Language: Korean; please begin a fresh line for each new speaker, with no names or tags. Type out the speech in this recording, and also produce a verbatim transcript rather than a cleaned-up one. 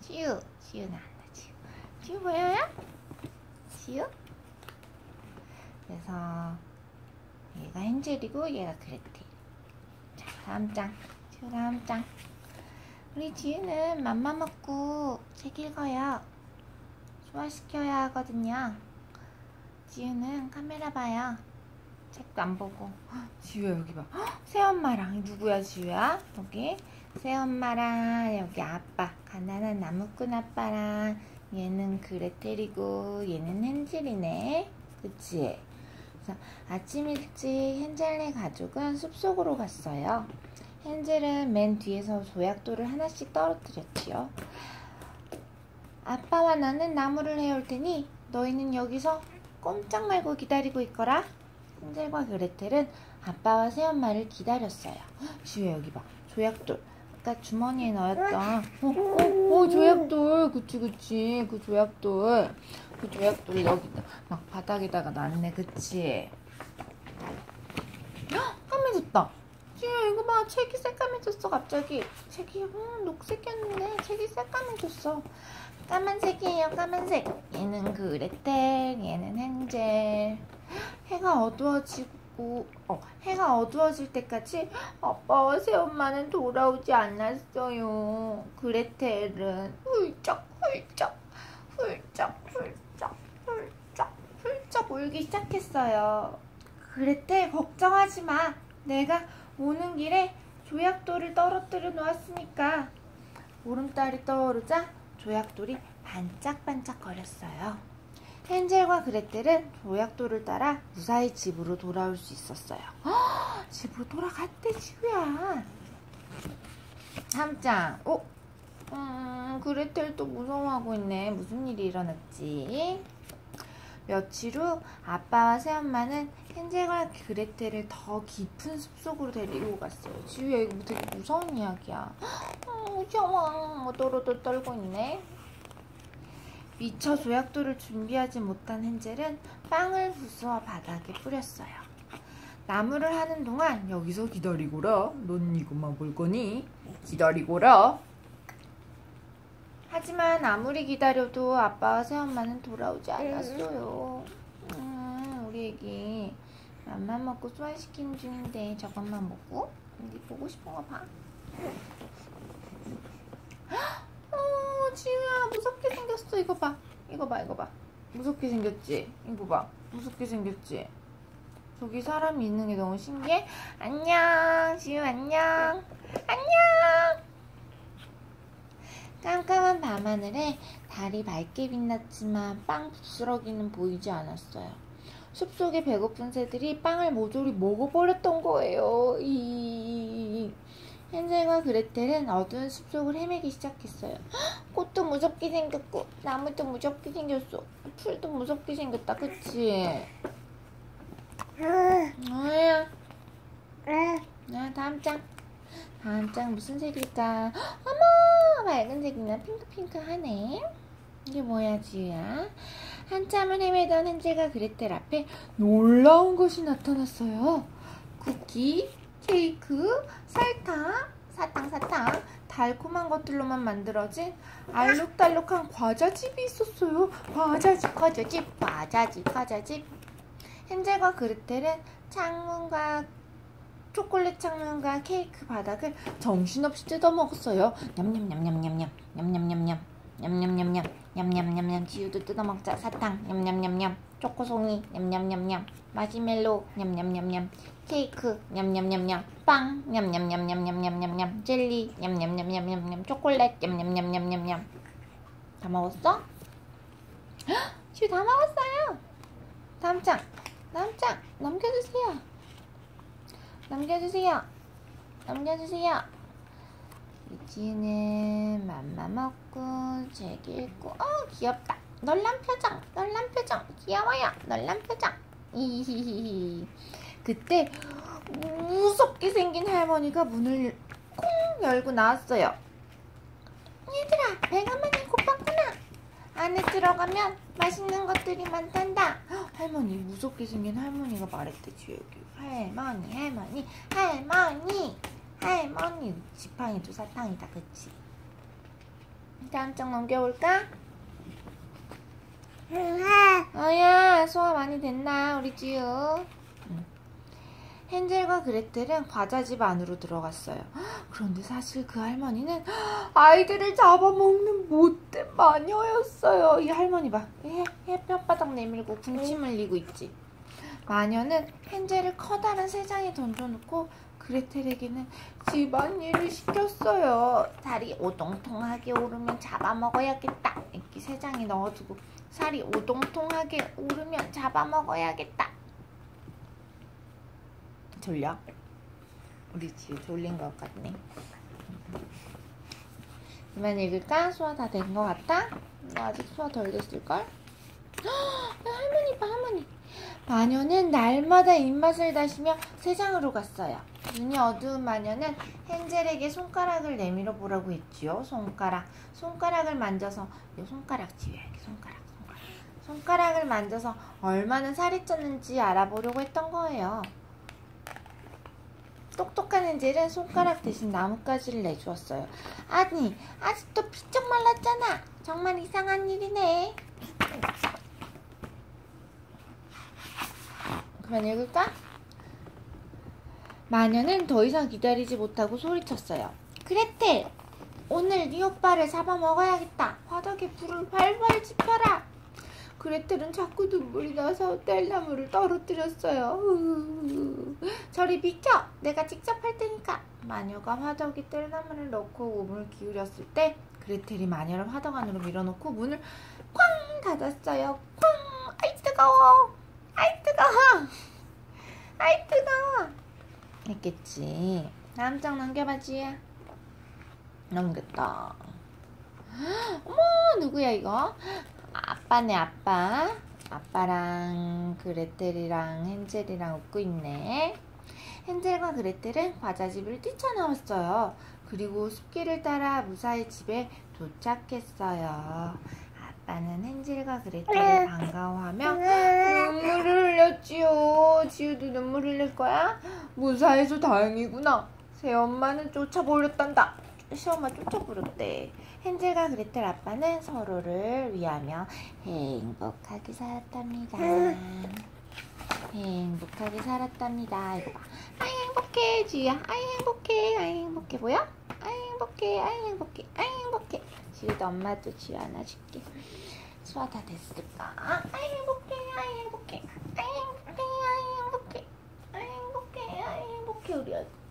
지우, 지우 나왔다. 지우. 지우 보여요? 지우? 그래서 얘가 헨젤이고 얘가 그레텔. 자, 다음 장. 지우 다음 장. 우리 지우는 맘마 먹고 책 읽어요. 소화시켜야 하거든요. 지우는 카메라 봐요. 책도 안 보고. 지우야 여기 봐. 새엄마랑 누구야 지우야? 여기 새엄마랑 여기 아빠 가난한 나무꾼 아빠랑 얘는 그레텔이고 얘는 헨젤이네. 그치? 그래서 아침 일찍 헨젤네 가족은 숲속으로 갔어요. 헨젤은 맨 뒤에서 조약돌을 하나씩 떨어뜨렸지요. 아빠와 나는 나무를 해올 테니 너희는 여기서 꼼짝 말고 기다리고 있거라. 헨젤과 그레텔은 아빠와 새엄마를 기다렸어요. 지우야 여기 봐. 조약돌. 아까 주머니에 넣었던 어, 어, 어, 조약돌. 그치 그치. 그 조약돌. 그 조약돌이 여기다 막 바닥에다가 놨네. 그치? 헉! 까매졌다. 지우야 이거 봐. 책이 새까매졌어 갑자기. 책이 음, 녹색이었는데 책이 새까매졌어. 까만색이에요. 까만색. 얘는 그레텔, 얘는 헨젤. 해가 어두워지고 어, 해가 어두워질 때까지 아빠와 새엄마는 돌아오지 않았어요. 그레텔은 훌쩍 훌쩍 훌쩍 훌쩍 훌쩍 훌쩍 울기 시작했어요. 그레텔 걱정하지 마. 내가 오는 길에 조약돌을 떨어뜨려 놓았으니까. 보름달이 떠오르자 조약돌이 반짝반짝 거렸어요. 헨젤과 그레텔은 조약돌을 따라 무사히 집으로 돌아올 수 있었어요. 허, 집으로 돌아갔대 지우야. 다음 장. 어? 음, 그레텔도 무서워하고 있네. 무슨 일이 일어났지? 며칠 후 아빠와 새엄마는 헨젤과 그레텔을 더 깊은 숲속으로 데리고 갔어요. 지우야 이거 되게 무서운 이야기야. 음, 무서워. 또로또 떨고 있네. 미처 조약돌을 준비하지 못한 헨젤은 빵을 부수어 바닥에 뿌렸어요. 나무를 하는 동안 여기서 기다리고라. 넌 이것만 볼 거니? 기다리고라. 하지만 아무리 기다려도 아빠와 새엄마는 돌아오지 않았어요. 음, 우리 애기 맘만 먹고 소화시키는 중인데 저것만 먹고? 근데 보고 싶은 거 봐. 어, 지우야 무섭게 생겼어. 이거 봐. 이거 봐. 이거 봐. 무섭게 생겼지? 이거 봐. 무섭게 생겼지? 저기 사람이 있는 게 너무 신기해. 안녕 지우 안녕. 안녕. 깜깜한 밤하늘에 달이 밝게 빛났지만 빵 부스러기는 보이지 않았어요. 숲속에 배고픈 새들이 빵을 모조리 먹어버렸던 거예요. 이... 헨젤과 그레텔은 어두운 숲속을 헤매기 시작했어요. 헉, 꽃도 무섭게 생겼고 나무도 무섭게 생겼어. 풀도 무섭게 생겼다. 그치? 뭐야? 아, 다음 장. 다음 장 무슨 색일까? 어머! 밝은 색이나 핑크핑크하네. 이게 뭐야 지우야? 한참을 헤매던 헨젤과 그레텔 앞에 놀라운 것이 나타났어요. 쿠키, 케이크, 설탕, 사탕 사탕, 달콤한 것들로만 만들어진 알록달록한 과자집이 있었어요. 과자집 과자집 과자집 과자집. 헨젤과 그레텔은 창문과 초콜릿 창문과 케이크 바닥을 정신없이 뜯어먹었어요. 냠냠냠냠냠냠 냠냠냠냠 냠냠냠냠 냠냠냠냠. 지우도 뜯어먹자. 사탕 냠냠냠냠. 초코송이 냠냠냠냠. 마시멜로 냠냠냠냠. 케이크 냠냠냠냠. 빵 냠냠냠냠냠냠냠. 젤리 냠냠냠냠냠냠. 초콜릿 냠냠냠냠냠냠. 다 먹었어? 지우 다 먹었어요. 다음 장. 다음 장 넘겨주세요. 넘겨주세요. 넘겨주세요. 지우는 맘마 먹고 책 읽고 어 귀엽다. 놀란 표정 놀란 표정 귀여워요. 놀란 표정. 이히히히. 그때 무섭게 생긴 할머니가 문을 콩 열고 나왔어요. 얘들아 배가 많이 고팠구나. 안에 들어가면 맛있는 것들이 많단다. 할머니 무섭게 생긴 할머니가 말했대. 지우 여기 할머니 할머니 할머니 할머니. 지팡이도 사탕이다. 그치? 다음 장 넘겨볼까? 어야, 소화 많이 됐나 우리 지우? 응. 헨젤과 그레텔은 과자집 안으로 들어갔어요. 그런데 사실 그 할머니는 아이들을 잡아먹는 못된 마녀였어요. 이 할머니 봐. 혓바닥 내밀고 군침 흘리고 있지. 마녀는 헨젤을 커다란 새장에 던져놓고 그레텔에게는 집안일을 시켰어요. 살이 오동통하게 오르면 잡아먹어야겠다. 이렇게 새장에 넣어두고 살이 오동통하게 오르면 잡아먹어야겠다. 졸려? 우리 지우 졸린 것 같네. 그만 읽을까? 소화 다 된 것 같다? 너 아직 소화 덜 됐을걸? 할머니 봐, 할머니. 마녀는 날마다 입맛을 다시며 새장으로 갔어요. 눈이 어두운 마녀는 헨젤에게 손가락을 내밀어 보라고 했지요. 손가락. 손가락을 만져서, 이 손가락 지우야겠 손가락, 손가락. 손가락을 만져서 얼마나 살이 쪘는지 알아보려고 했던 거예요. 똑똑한 헨젤은 손가락 대신 나뭇가지를 내주었어요. 아니, 아직도 비쩍 말랐잖아. 정말 이상한 일이네. 그만 읽을까? 마녀는 더 이상 기다리지 못하고 소리쳤어요. 그레텔! 오늘 네 오빠를 잡아먹어야겠다. 화덕에 불을 활활 지펴라. 그레텔은 자꾸 눈물이 나서 뗄나무를 떨어뜨렸어요. 저리 비켜! 내가 직접 할 테니까. 마녀가 화덕에 뗄나무를 넣고 몸을 기울였을 때 그레텔이 마녀를 화덕 안으로 밀어넣고 문을 쾅 닫았어요. 쾅! 아이 뜨거워! 아이 뜨거워! 아이 뜨거워! 했겠지. 다음 장 넘겨봐 지야. 넘겼다. 어머, 누구야 이거? 아빠네 아빠. 아빠랑 그레텔이랑 헨젤이랑 웃고 있네. 헨젤과 그레텔은 과자집을 뛰쳐나왔어요. 그리고 숲길을 따라 무사히 집에 도착했어요. 아빠는 헨젤과 그레텔을 반가워하며 눈물을 흘렸지요. 지우도 눈물 흘릴 거야? 무사해서 다행이구나. 새엄마는 쫓아버렸단다. 새엄마 쫓아버렸대. 헨젤과 그레텔 아빠는 서로를 위하며 행복하게 살았답니다. 행복하게 살았답니다. 이거 봐. 아이 행복해 지우야. 아이 행복해. 아이 행복해 보여? 아이 행복해. 아이 행복해. 아이 행복해. 지우도 엄마도 지우 안아줄게. 소화 다 됐을까? 아이 행복해. 아이 행복해. 아이 행복해. 아이 행복해. 아이 행복해. 아이 행복해. 우리 아이